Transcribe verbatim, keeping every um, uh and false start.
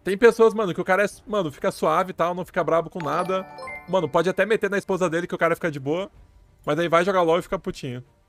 Tem pessoas, mano, que o cara é, mano, fica suave e tal, não fica brabo com nada. Mano, pode até meter na esposa dele que o cara fica de boa. Mas aí vai jogar LOL e fica putinho.